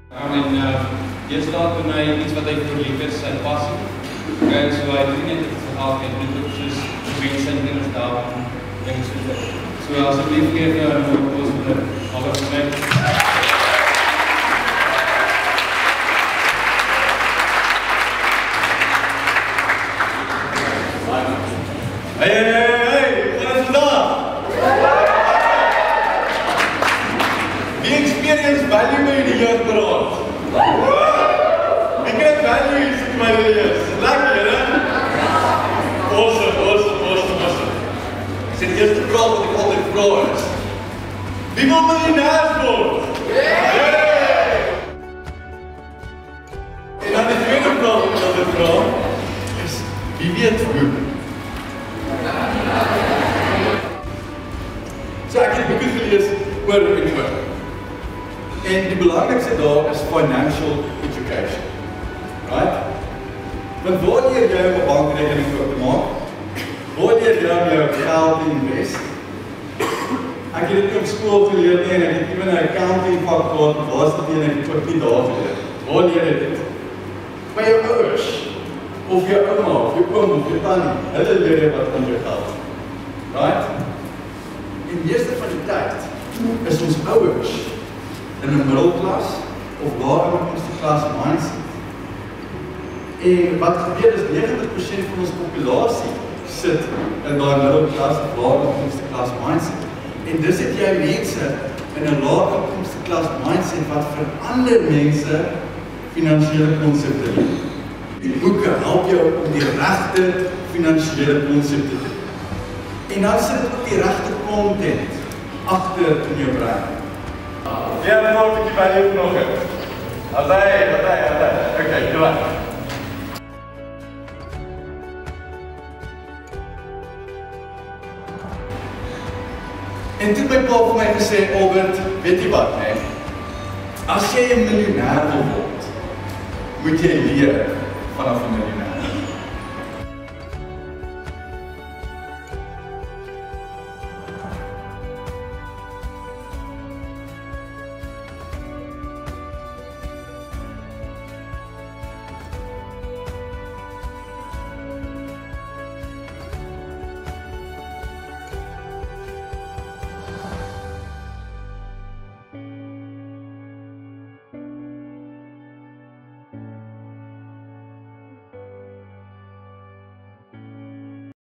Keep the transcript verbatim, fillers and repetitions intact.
En dit staat vir my iets wat hy vir lief is, sy passie. En so hy doen net dit verhaal en dit ook soos mense en dinge daarvan ding soos dit. So asseblief gee vir 'n mooi applaus vir alles vir my. Hey, hey, hey, hey, wat is vandaag? Wie experience value by die Jeugberaad? Wie krijgt value hier in my lees? Lekker, hè? Awesome, awesome, awesome, awesome. Ek sê die eerste vraag wat ek altyd vraag is, wie wil miljonairs word? Yeah! En dan die tweede vraag wat ek altyd vraag is, wie weet hoe? So ek het boeke gelees oor en oor. En die belangrikste daar is financial education. Right? Want waar leer jy om 'n bankrekening oop te maak? Waar leer jy om jou geld te invest? Ek het dit nie op skool geleer nie en ek het ewen 'n accounting vak gehad, waar is dit een en ek ook nie daar geleer. Waar leer jy dit? By jou ouers, of jou ouma, of jou oom, of jou tannie, hulle leer jy wat van jou geld. Right? En meeste van die tyd is ons ouers in 'n middelklas of lae inkomste klas mindset. En wat gebeur is negentig persent van ons populasie sit in daai middelklas of lae inkomste klas mindset. En dis het jy mense in 'n lae inkomste klas mindset wat vir ander mense finansiële konsepte leer. Die boeke help jou om die regte finansiële konsepte te doen. En dan sit ook die regte content agter in jou brein. Ja, dan moet ek by jou nog het. As hy, as hy, as hy. Okay, klaar. En toe my pa vir my gesê, Albert, weet jy wat, nee? As jy 'n miljonair wil word, moet jy leer vanaf 'n miljonair.